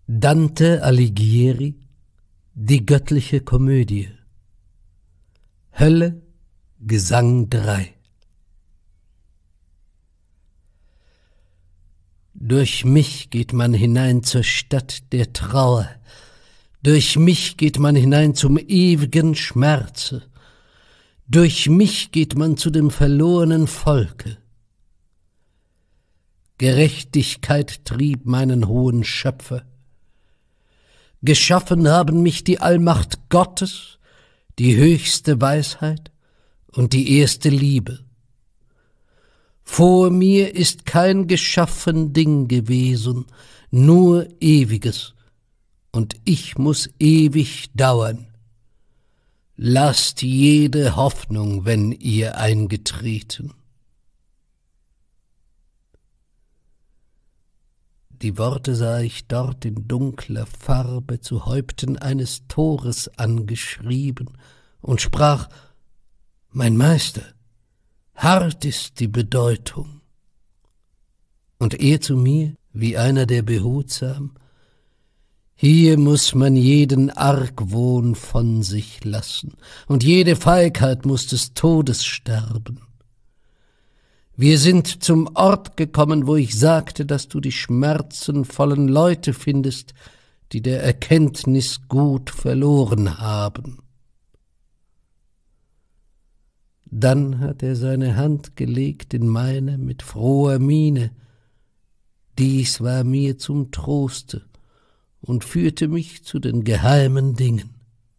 Dante Alighieri, die göttliche Komödie. Hölle, Gesang 3. Durch mich geht man hinein zur Stadt der Trauer, durch mich geht man hinein zum ewigen Schmerze, durch mich geht man zu dem verlorenen Volke. Gerechtigkeit trieb meinen hohen Schöpfer. Geschaffen haben mich die Allmacht Gottes, die höchste Weisheit und die erste Liebe. Vor mir ist kein geschaffen Ding gewesen, nur Ewiges, und ich muß ewig dauern. Lasst jede Hoffnung, wenn ihr eingetreten. Die Worte sah ich dort in dunkler Farbe zu Häupten eines Tores angeschrieben und sprach: Mein Meister, hart ist die Bedeutung. Und er zu mir, wie einer, der behutsam: Hier muß man jeden Argwohn von sich lassen, und jede Feigheit muß des Todes sterben. Wir sind zum Ort gekommen, wo ich sagte, dass du die schmerzenvollen Leute findest, die der Erkenntnis gut verloren haben. Dann hat er seine Hand gelegt in meine mit froher Miene. Dies war mir zum Troste und führte mich zu den geheimen Dingen.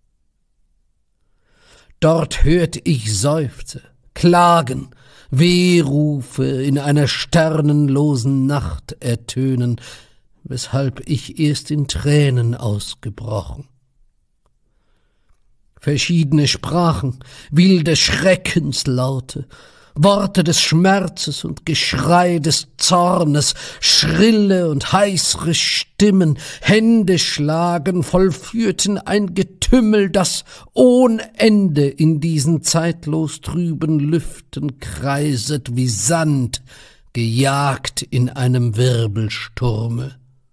Dort hört ich Seufzer, Klagen, Wehrufe in einer sternenlosen Nacht ertönen, weshalb ich erst in Tränen ausgebrochen. Verschiedene Sprachen, wilde Schreckenslaute, Worte des Schmerzes und Geschrei des Zornes, schrille und heißere Stimmen, Händeschlagen vollführten ein Getümmel, das ohne Ende in diesen zeitlos trüben Lüften kreiset wie Sand, gejagt in einem Wirbelsturme.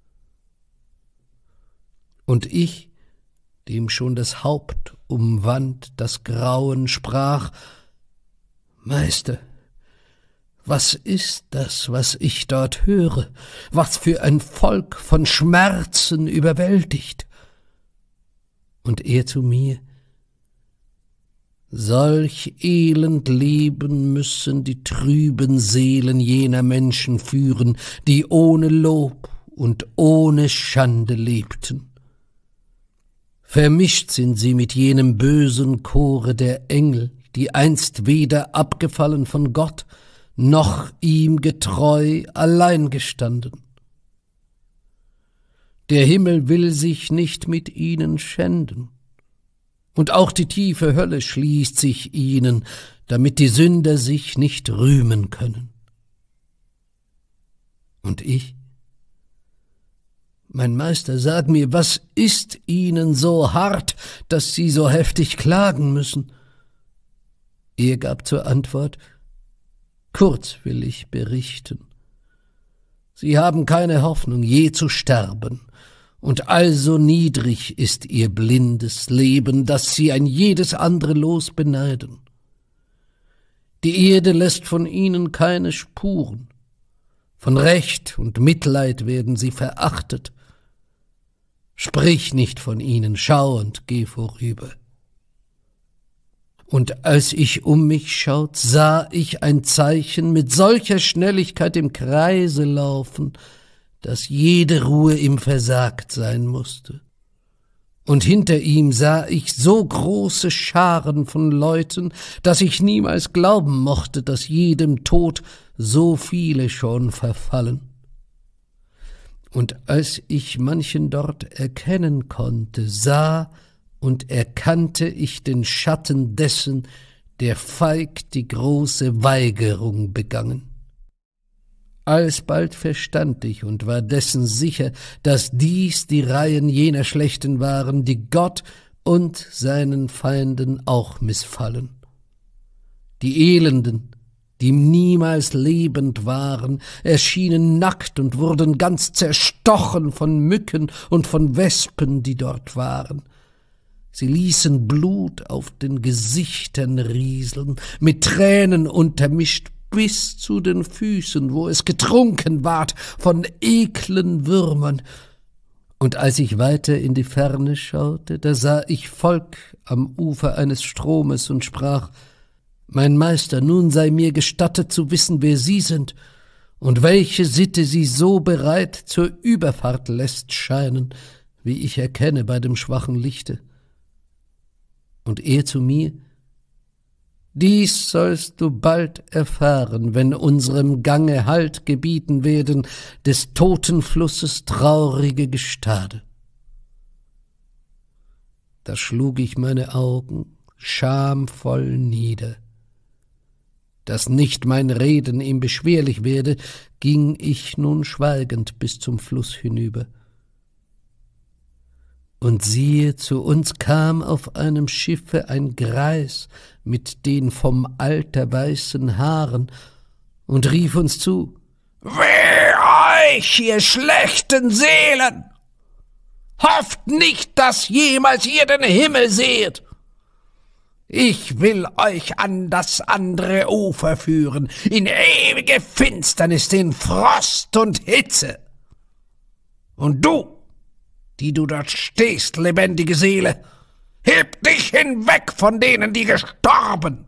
Und ich, dem schon das Haupt umwand das Grauen, sprach: Meister, was ist das, was ich dort höre? Was für ein Volk von Schmerzen überwältigt? Und er zu mir: Solch elend Leben müssen die trüben Seelen jener Menschen führen, die ohne Lob und ohne Schande lebten. Vermischt sind sie mit jenem bösen Chore der Engel, die einst weder abgefallen von Gott, noch ihm getreu allein gestanden. Der Himmel will sich nicht mit ihnen schänden, und auch die tiefe Hölle schließt sich ihnen, damit die Sünder sich nicht rühmen können. Und ich? Mein Meister, sag mir, was ist ihnen so hart, dass sie so heftig klagen müssen? Er gab zur Antwort: Kurz will ich berichten. Sie haben keine Hoffnung, je zu sterben, und also niedrig ist ihr blindes Leben, dass sie ein jedes andere Los beneiden. Die Erde lässt von ihnen keine Spuren, von Recht und Mitleid werden sie verachtet. Sprich nicht von ihnen, schau und geh vorüber. Und als ich um mich schaut, sah ich ein Zeichen mit solcher Schnelligkeit im Kreise laufen, dass jede Ruhe ihm versagt sein musste. Und hinter ihm sah ich so große Scharen von Leuten, dass ich niemals glauben mochte, dass jedem Tod so viele schon verfallen. Und als ich manchen dort erkennen konnte, sah und erkannte ich den Schatten dessen, der feig die große Weigerung begangen. Alsbald verstand ich und war dessen sicher, dass dies die Reihen jener Schlechten waren, die Gott und seinen Feinden auch missfallen. Die Elenden, die niemals lebend waren, erschienen nackt und wurden ganz zerstochen von Mücken und von Wespen, die dort waren. Sie ließen Blut auf den Gesichtern rieseln, mit Tränen untermischt bis zu den Füßen, wo es getrunken ward von eklen Würmern. Und als ich weiter in die Ferne schaute, da sah ich Volk am Ufer eines Stromes und sprach: »Mein Meister, nun sei mir gestattet zu wissen, wer Sie sind und welche Sitte Sie so bereit zur Überfahrt lässt scheinen, wie ich erkenne bei dem schwachen Lichte.« Und er zu mir: »Dies sollst du bald erfahren, wenn unserem Gange Halt gebieten werden des Totenflusses traurige Gestade.« Da schlug ich meine Augen schamvoll nieder. Dass nicht mein Reden ihm beschwerlich werde, ging ich nun schweigend bis zum Fluss hinüber. Und siehe, zu uns kam auf einem Schiffe ein Greis mit den vom Alter weißen Haaren und rief uns zu: »Weh euch, ihr schlechten Seelen! Hofft nicht, dass jemals ihr den Himmel seht! Ich will euch an das andere Ufer führen, in ewige Finsternis, in Frost und Hitze. Und du, die du dort stehst, lebendige Seele, heb dich hinweg von denen, die gestorben!«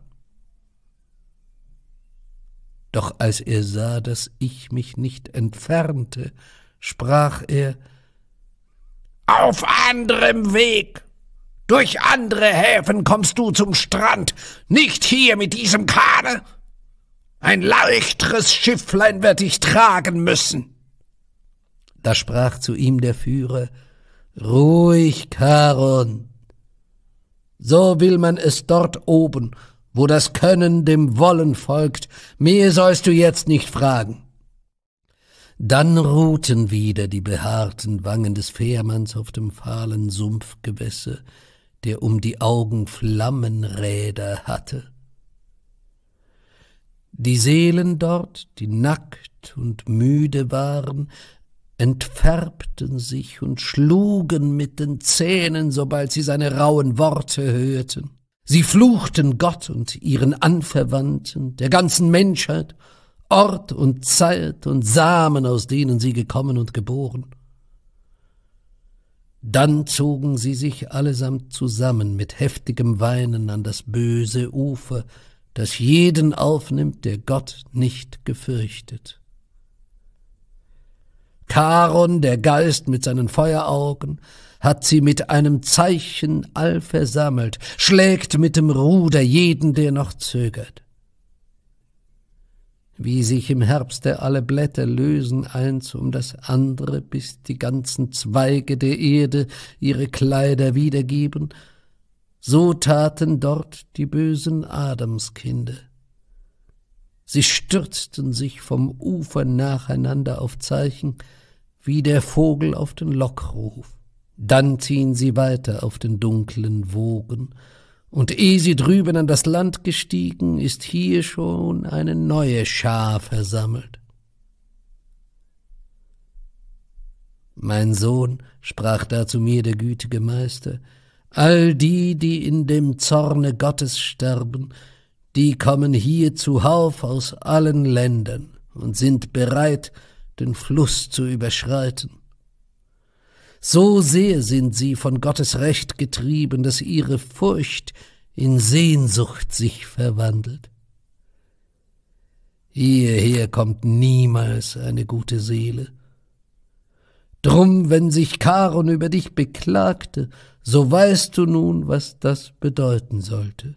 Doch als er sah, dass ich mich nicht entfernte, sprach er: »Auf anderem Weg, durch andere Häfen kommst du zum Strand, nicht hier mit diesem Kahne. Ein leichtes Schifflein wird dich tragen müssen.« Da sprach zu ihm der Führer: »Ruhig, Charon, so will man es dort oben, wo das Können dem Wollen folgt, mehr sollst du jetzt nicht fragen.« Dann ruhten wieder die behaarten Wangen des Fährmanns auf dem fahlen Sumpfgewässer, der um die Augen Flammenräder hatte. Die Seelen dort, die nackt und müde waren, entfärbten sich und schlugen mit den Zähnen, sobald sie seine rauen Worte hörten. Sie fluchten Gott und ihren Anverwandten, der ganzen Menschheit, Ort und Zeit und Samen, aus denen sie gekommen und geboren. Dann zogen sie sich allesamt zusammen mit heftigem Weinen an das böse Ufer, das jeden aufnimmt, der Gott nicht gefürchtet. Charon, der Geist mit seinen Feueraugen, hat sie mit einem Zeichen all versammelt, schlägt mit dem Ruder jeden, der noch zögert. Wie sich im Herbste alle Blätter lösen eins um das andere, bis die ganzen Zweige der Erde ihre Kleider wiedergeben, so taten dort die bösen Adamskinder. Sie stürzten sich vom Ufer nacheinander auf Zeichen, wie der Vogel auf den Lockruf. Dann ziehen sie weiter auf den dunklen Wogen, und ehe sie drüben an das Land gestiegen, ist hier schon eine neue Schar versammelt. »Mein Sohn«, sprach da zu mir der gütige Meister, »all die, die in dem Zorne Gottes sterben, die kommen hier zuhauf aus allen Ländern und sind bereit, den Fluss zu überschreiten. So sehr sind sie von Gottes Recht getrieben, dass ihre Furcht in Sehnsucht sich verwandelt. Hierher kommt niemals eine gute Seele. Drum, wenn sich Charon über dich beklagte, so weißt du nun, was das bedeuten sollte.«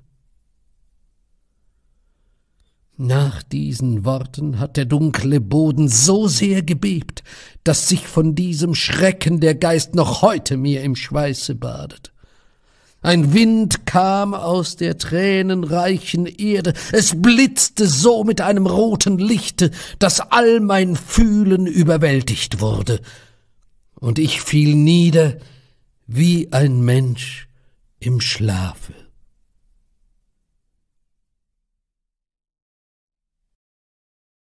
Nach diesen Worten hat der dunkle Boden so sehr gebebt, dass sich von diesem Schrecken der Geist noch heute mir im Schweiße badet. Ein Wind kam aus der tränenreichen Erde, es blitzte so mit einem roten Lichte, dass all mein Fühlen überwältigt wurde, und ich fiel nieder wie ein Mensch im Schlafe.